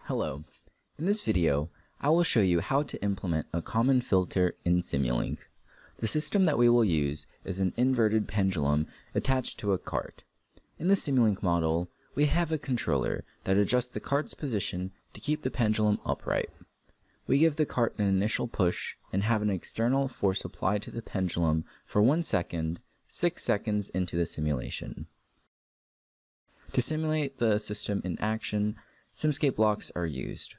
Hello. In this video, I will show you how to implement a Kalman filter in Simulink. The system that we will use is an inverted pendulum attached to a cart. In the Simulink model, we have a controller that adjusts the cart's position to keep the pendulum upright. We give the cart an initial push and have an external force applied to the pendulum for 1 second, 6 seconds into the simulation. To simulate the system in action, Simscape blocks are used.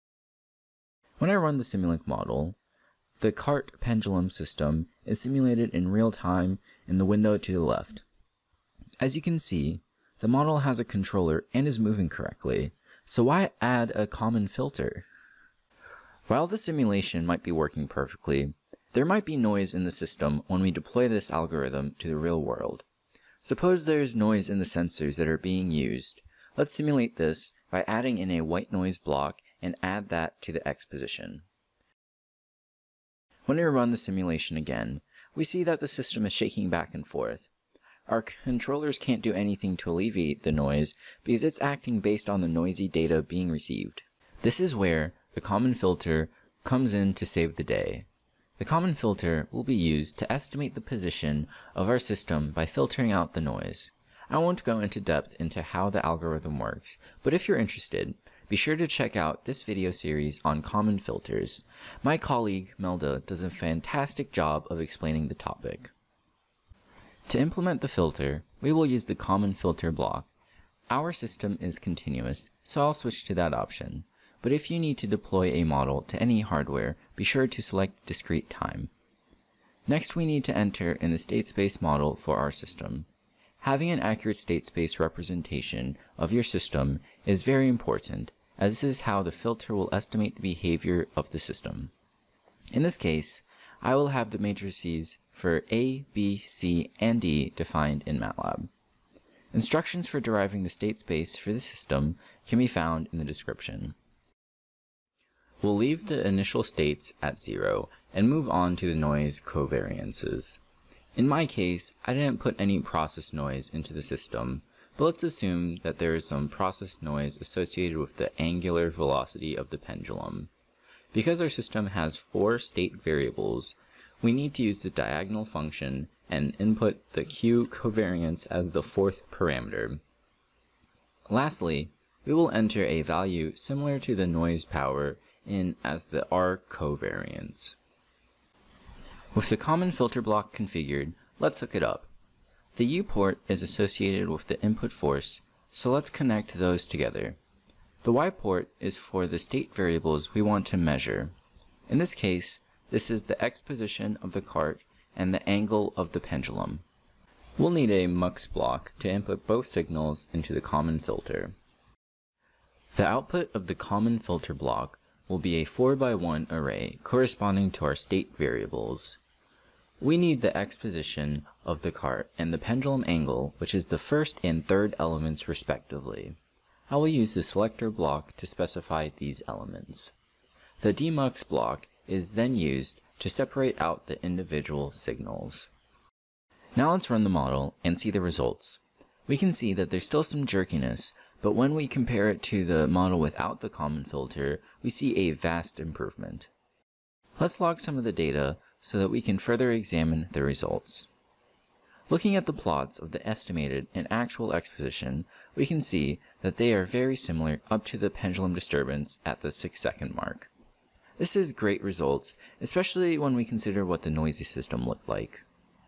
When I run the Simulink model, the cart pendulum system is simulated in real time in the window to the left. As you can see, the model has a controller and is moving correctly, so why add a Kalman filter? While the simulation might be working perfectly, there might be noise in the system when we deploy this algorithm to the real world. Suppose there is noise in the sensors that are being used. Let's simulate this by adding in a white noise block and add that to the X position. When we run the simulation again, we see that the system is shaking back and forth. Our controllers can't do anything to alleviate the noise because it's acting based on the noisy data being received. This is where the Kalman filter comes in to save the day. The Kalman filter will be used to estimate the position of our system by filtering out the noise. I won't go into depth into how the algorithm works, but if you're interested, be sure to check out this video series on Kalman filters. My colleague Melda does a fantastic job of explaining the topic. To implement the filter, we will use the Kalman filter block. Our system is continuous, so I'll switch to that option. But if you need to deploy a model to any hardware, be sure to select discrete time. Next, we need to enter in the state space model for our system. Having an accurate state space representation of your system is very important, as this is how the filter will estimate the behavior of the system. In this case, I will have the matrices for A, B, C, and D defined in MATLAB. Instructions for deriving the state space for the system can be found in the description. We'll leave the initial states at 0 and move on to the noise covariances. In my case, I didn't put any process noise into the system, but let's assume that there is some process noise associated with the angular velocity of the pendulum. Because our system has 4 state variables, we need to use the diagonal function and input the Q covariance as the 4th parameter. Lastly, we will enter a value similar to the noise power in as the R covariance. With the Kalman filter block configured, let's hook it up. The U port is associated with the input force, so let's connect those together. The Y port is for the state variables we want to measure. In this case, this is the X position of the cart and the angle of the pendulum. We'll need a MUX block to input both signals into the Kalman filter. The output of the Kalman filter block will be a 4x1 array corresponding to our state variables. We need the X position of the cart and the pendulum angle, which is the first and third elements respectively. I will use the selector block to specify these elements. The demux block is then used to separate out the individual signals. Now let's run the model and see the results. We can see that there's still some jerkiness, but when we compare it to the model without the Kalman filter, we see a vast improvement. Let's log some of the data so that we can further examine the results. Looking at the plots of the estimated and actual X position, we can see that they are very similar up to the pendulum disturbance at the 6-second mark. This is great results, especially when we consider what the noisy system looked like.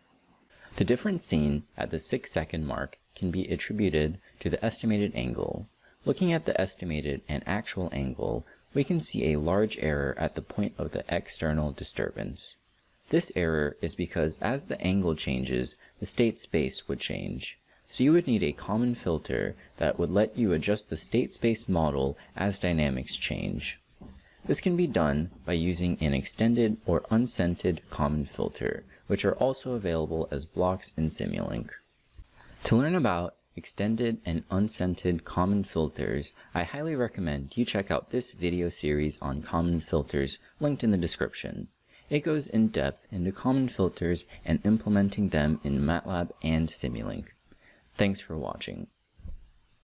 The difference seen at the 6-second mark can be attributed to the estimated angle. Looking at the estimated and actual angle, we can see a large error at the point of the external disturbance. This error is because as the angle changes, the state space would change. So you would need a Kalman filter that would let you adjust the state space model as dynamics change. This can be done by using an extended or unscented Kalman filter, which are also available as blocks in Simulink. To learn about extended and unscented Kalman filters, I highly recommend you check out this video series on Kalman filters linked in the description. It goes in depth into Kalman filters and implementing them in MATLAB and Simulink. Thanks for watching.